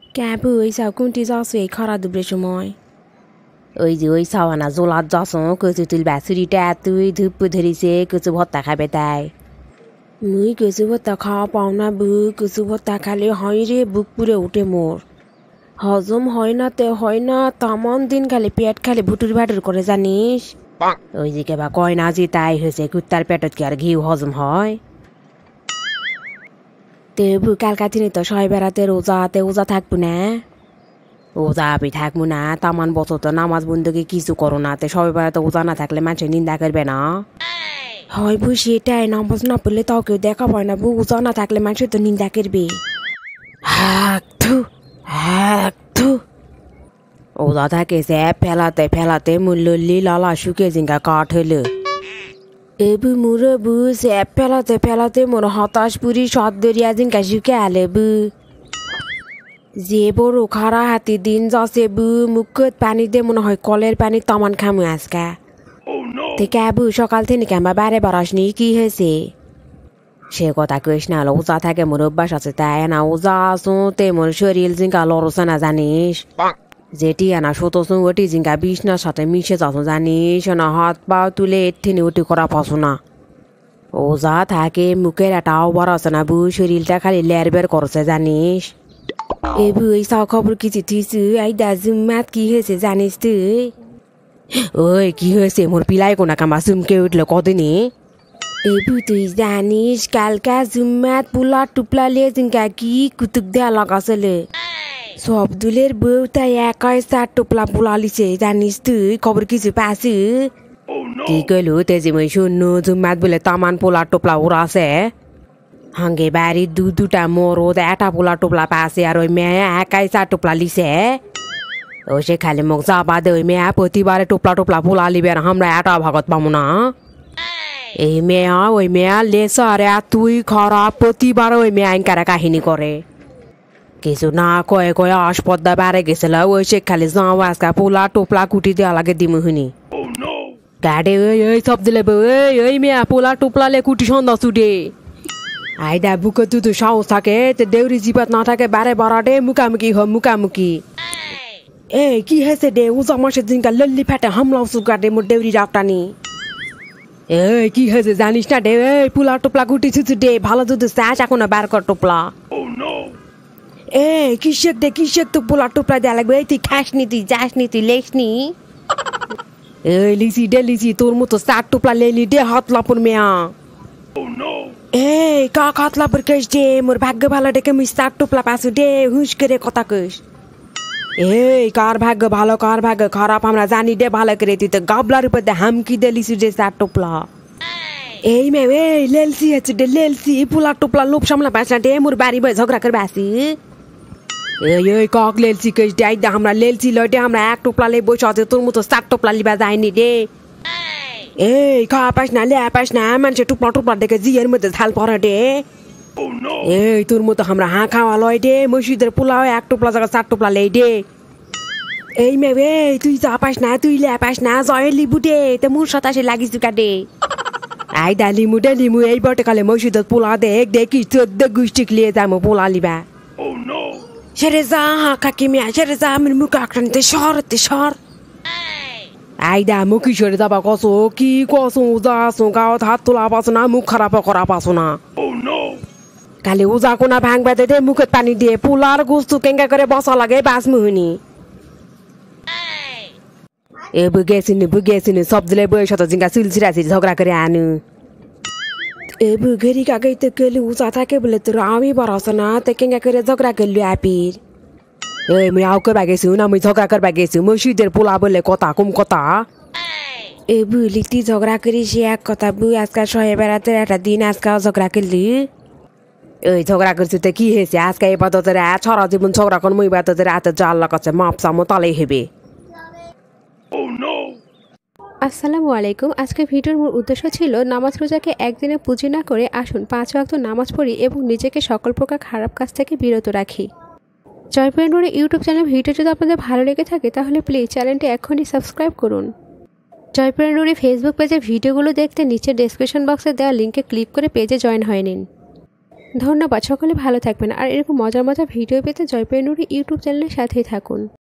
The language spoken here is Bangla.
ক্যাব ওই সাউ কোনটি যাচ্ছ এই খরা দুপুরের সময় ওই যে ওই সাওয়ানা জোলার যাচ্ছ কচু তুল বাছুরিটা তুই ধূপ ধরিছে কচু ভত্তা খাবে তাই মুই কচু ভত্তা খাওয়া পাও না বু কচু ভত্তা খালে হয় রে বুক পুরে উঠে মোর হজম হয় না তে হয় না তেমন দিন খালি পেট খালি ভুটুর ভাটুর করে জানিস ওই যে কেবা কয় না যে তাই হয়েছে কুত্তার পেটত কি আর ঘিউ হজম হয় তে বু কালকাতিনি তো সবাই বেড়াতে ওজা থাকবো না ওজা আমি থাকবো না তামান বছর তো নামাজ বন্ধুকে কিছু করো না তে সবাই বেড়াতে ওজা না থাকলে মানুষের নিন্দা করবে না হয় বু সেটাই নামাজ না পড়লে তাও কেউ দেখা পায় না বু ওজা না থাকলে মানুষের তো নিন্দা করবে ওজা থাকে সে ফেলাতে ফেলাতে মূল্যলি লালা শুকে জিঙ্গা কাঠ হলো এবু মুরে বু সে ফেলাতে ফেলাতে মোর হতাশ পুরি সদ দরিয়া জিঙ্গা শুকে আলে বু যে বড় খারা হাতি দিন যাচ্ছে বু মুখত পানি দিয়ে মনে হয় কলের পানি তমান খামু আজকা থেকে বু সকাল থেকে কেমবা বারে বারাসনি কি হয়েছে সে কথা কইস না ওজা থাকে মোর অভ্যাস আছে তাই না ওজা আসো তে মোর শরীর জিঙ্গা লড়ছে না জানিস যেটি আনা শোতছো ওটি জিঙ্গা বিছনার সাথে মিশে যাচ্ছ জানিস না হাত পা তুলে এঠিনি ওটি করা পাসো না ওজা থাকে মুখের একটা আওয়ার আছে না বু শরীরটা খালি লের বের করছে জানিস এবু এই সব খবর কিছু থিসু এই দাজুমাত কি হয়েছে জানিস তুই ওই কি হয়েছে মোর পিলাই কোনা কামা চুমকে উঠলো কদিনই এবু তুই জানিস কালকা জুম্মাত পুলা টুপলা লিয়ে জিঙ্গা কি কুতুক দেয়া লাগাছিলে সব দুলের বউ তাই একাই 4 টোপলা পোলা লিছে জানিস তুই খবর কিছু পাসু কি কইলু তেজি মই শুনু জুম্মাত বলে তামান পোলা টোপলা ওরা আছে হাঙ্গে বাড়ি দুটা মরদ একটা পোলা টোপলা পাশে আর ওই মেয়ে একাই 4 টোপলা লিছে ও সে খালি মুখ যাবা দে ওই মেয়ে প্রতিবারে টোপলা পোলা লিবে আর আমরা একটা ভাগত পাবো না এই মেয়া ওই মেয়া লেসা আরে তুই খারাপ প্রতিবার ওই মেয়ে আইনকারা কাহিনী করে কিছু না কয়ে কয়ে আসপদ্দা বেড়ে গেছিল ওই সে খালি যাও আজকা পোলা টোপলা কুটি দেওয়া লাগে দিমু শুনি গাড়ি ওই সব দিলে ওই মেয়া পোলা টোপলা লে কুটি সন্ধ্যা ছুটে আইদা বুকে তুই সাহস থাকে তো দেউরি জিপাত না থাকে বারে বারাটে মুখামুখি এ কি হয়েছে দে উজা মাসের দিনকার লল্লি ফেটে হামলাও সুগার দে মোর দেউরি রাপটানি এ কি হয়েছে জানিস না দে পোলা টোপলা কুটি ছুটু দে ভালো দুধ চাষ এখন বার কর টোপলা এ কিসেক তো পোলা টোপলা দেয়া লাগবে তুই খাসনি তুই যাসনি তুই লেখসনি এই লিচি তোর মতো 4 টোপলা লেলি দে হাত লাপুর মেয়া এই কাক হাত লাপুর কেস দে মোর ভাগ্য ভালো ডেকে মুই 4 টোপলা পাসু দে হুঁশ করে কথা কইস এই কার ভাগ্য ভালো কার ভাগ্য খারাপ আমরা জানি দে ভালো করে তুই তো গাবলার উপর দে হামকি দে লিচি দে 4 টোপলা এই মে এই লেলসি আছে দে লেলসি পোলা টোপলা লোভ সামলা পাস না দে মোর বাড়ি বই ঝগড়া করবে আসি এই কাক লেলসি কেস দে আইদা আমরা লেলসি লইতে আমরা 1 টোপলা লে বসে আছে তোর মতো 4 টোপলা লিবা যায়নি দে এই খা পাস না লে পাস না মানুষের টোপলা দেখে জিয়ের মধ্যে ঝাল পড়ে দে এই তোর মতো আমরা হাঁ খাওয়া লয় দে মসজিদের পোলাও 1 টোপলা জায়গা 4 টোপলা লে দে এই মে তুই যা পাস না তুই লে পাস না জয়ের লিবু দে তে মোর সাথে আসে লাগিস দে আইদা লিমু এই বটে কালে মসজিদের পোলা দেখি 14 গুষ্টিক লিয়ে যাবো পোলা লিবা সেরে যা কাকি মিয়া সেরে যা আমার মুখ আক্রান্তে সর আইদা মুখি সরে যাবা কসো কি কসো যাসো গাঁত হাত তোলা পাসো না মুখ খারাপ করা পাসো না কালি উজা কোনা ভাঙবা দে মুখত পানি দিয়ে পোলার গুস্তু কেঙ্গা করে বসা লাগে বাস মুহনি এ বুগেছিনি সব দিলে বই সাথে জিঙ্গা সিলসিরাছি ঝগড়া করে আনু এ বুগেরি কাকে তো কেলি উজা থাকে বলে তোর আমি বরস না তে কেঙ্গা করে ঝগড়া করলি আপির এই মুই আও করবা গেছু না মুই ঝগড়া করবা গেছু মসজিদের পোলা বলে কথা কম কথা এ বুলিতি ঝগড়া করি সে এক কথা বু আজকাল শহে বেড়াতে একটা দিন আজকাল ঝগড়া করলি ওই ঝগড়া করছি তো কি হয়েছে আজকে এই বাদতের ছড়া জীবন ঝগড়া কর মুই বাদতের রাতে জাল লাগাচ্ছে মাপ চামো তালেই হেবে আসসালামু আলাইকুম। আজকে ভিডিওর মূল উদ্দেশ্য ছিল নামাজ রোজাকে একদিনে পুঁজি না করে আসুন 5 ওয়াক্ত নামাজ পড়ি এবং নিজেকে সকল প্রকার খারাপ কাজ থেকে বিরত রাখি। জয়পুরের নুরি ইউটিউব চ্যানেল ভিডিও যদি আপনাদের ভালো লেগে থাকে তাহলে প্লিজ চ্যানেলটি এখনই সাবস্ক্রাইব করুন। জয়পুরের নুরি ফেসবুক পেজে ভিডিওগুলো দেখতে নিচে ডেসক্রিপশন বক্সে দেওয়া লিঙ্কে ক্লিক করে পেজে জয়েন হয়ে নিন। ধন্যবাদ, সকলে ভালো থাকবেন। আর এরকম মজার মজার ভিডিও পেতে জয়পুরের নুরি ইউটিউব চ্যানেলের সাথেই থাকুন।